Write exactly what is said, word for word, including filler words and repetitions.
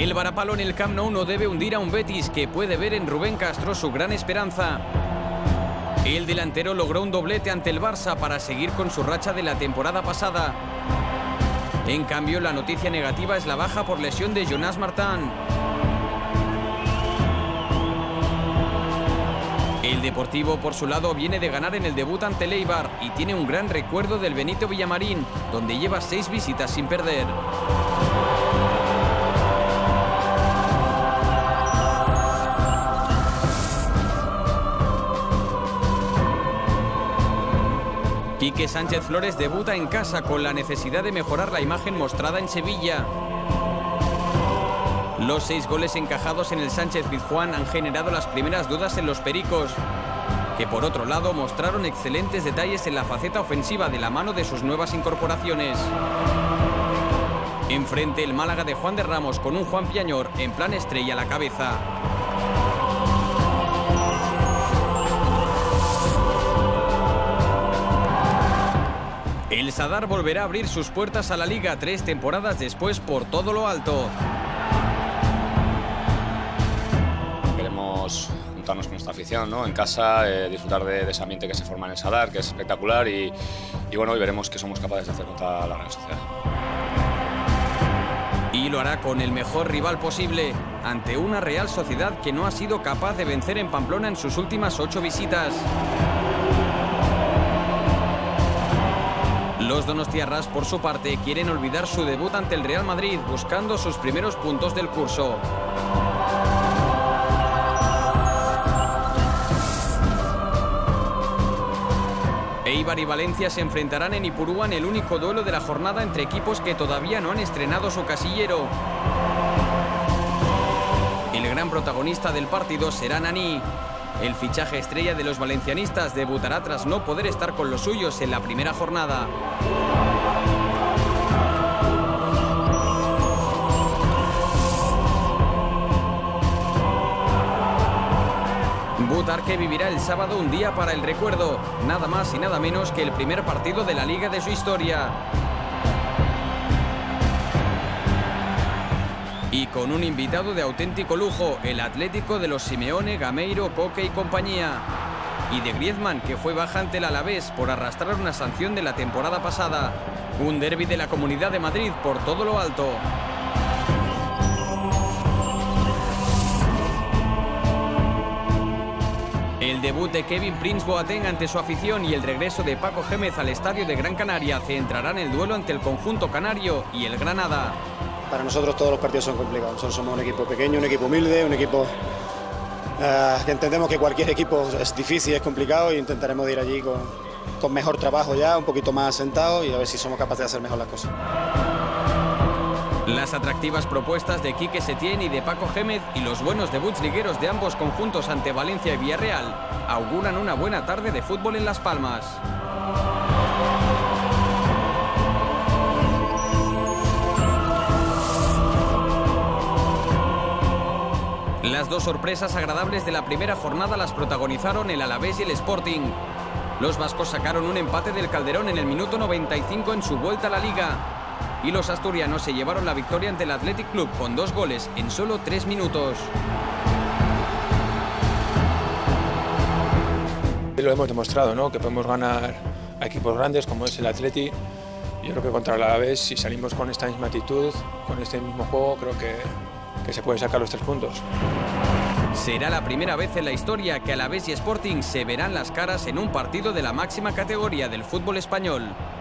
El varapalo en el Camp Nou no debe hundir a un Betis que puede ver en Rubén Castro su gran esperanza. El delantero logró un doblete ante el Barça para seguir con su racha de la temporada pasada. En cambio, la noticia negativa es la baja por lesión de Jonas Martin. El Deportivo, por su lado, viene de ganar en el debut ante el Eibar y tiene un gran recuerdo del Benito Villamarín, donde lleva seis visitas sin perder. Quique Sánchez Flores debuta en casa con la necesidad de mejorar la imagen mostrada en Sevilla. Los seis goles encajados en el Sánchez-Pizjuán han generado las primeras dudas en los pericos, que por otro lado mostraron excelentes detalles en la faceta ofensiva de la mano de sus nuevas incorporaciones. Enfrente el Málaga de Juan de Ramos con un Juan Piañor en plan estrella a la cabeza. El Sadar volverá a abrir sus puertas a la Liga tres temporadas después por todo lo alto. Queremos juntarnos con nuestra afición, ¿no? En casa, eh, disfrutar de, de ese ambiente que se forma en el Sadar, que es espectacular y, y bueno, y veremos qué somos capaces de hacer contra la Real Sociedad. Y lo hará con el mejor rival posible, ante una Real Sociedad que no ha sido capaz de vencer en Pamplona en sus últimas ocho visitas. Los donostiarras, por su parte, quieren olvidar su debut ante el Real Madrid, buscando sus primeros puntos del curso. Eibar y Valencia se enfrentarán en Ipurúa en el único duelo de la jornada entre equipos que todavía no han estrenado su casillero. El gran protagonista del partido será Nani. El fichaje estrella de los valencianistas debutará tras no poder estar con los suyos en la primera jornada. Butarque vivirá el sábado un día para el recuerdo, nada más y nada menos que el primer partido de la Liga de su historia. Y con un invitado de auténtico lujo, el Atlético de los Simeone, Gameiro, Coque y compañía. Y de Griezmann, que fue baja ante el Alavés por arrastrar una sanción de la temporada pasada. Un derbi de la Comunidad de Madrid por todo lo alto. El debut de Kevin Prince Boateng ante su afición y el regreso de Paco Gémez al estadio de Gran Canaria centrarán el duelo ante el conjunto canario y el Granada. Para nosotros todos los partidos son complicados. Nosotros somos un equipo pequeño, un equipo humilde, un equipo uh, que entendemos que cualquier equipo es difícil, es complicado e intentaremos ir allí con, con mejor trabajo ya, un poquito más asentado y a ver si somos capaces de hacer mejor las cosas. Las atractivas propuestas de Quique Setién y de Paco Gémez y los buenos debuts ligueros de ambos conjuntos ante Valencia y Villarreal auguran una buena tarde de fútbol en Las Palmas. Las dos sorpresas agradables de la primera jornada las protagonizaron el Alavés y el Sporting. Los vascos sacaron un empate del Calderón en el minuto noventa y cinco en su vuelta a la Liga. Y los asturianos se llevaron la victoria ante el Athletic Club con dos goles en solo tres minutos. Lo hemos demostrado, ¿no? Que podemos ganar a equipos grandes como es el Athletic. Yo creo que contra el Alavés, si salimos con esta misma actitud, con este mismo juego, creo que, que se pueden sacar los tres puntos. Será la primera vez en la historia que Alavés y Sporting se verán las caras en un partido de la máxima categoría del fútbol español.